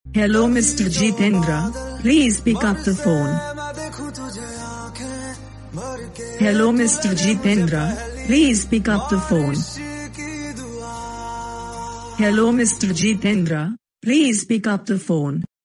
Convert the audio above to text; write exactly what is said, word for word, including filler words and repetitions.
Hello Mister Jitendra, please pick up the phone. Hello Mister Jitendra, please pick up the phone. Hello Mister Jitendra, please pick up the phone.